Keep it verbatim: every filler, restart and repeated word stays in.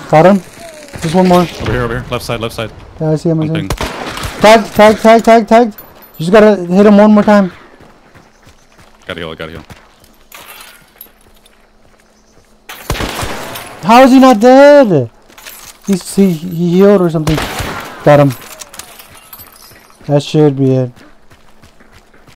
Got him. Just one more. Over here, over here. Left side, left side. Yeah, I see him. I see him. Pumping. Tag, tag, tag, tag, tag. You just gotta hit him one more time. Gotta heal, gotta heal. How is he not dead? He's, he, he healed or something. Got him. That should be it.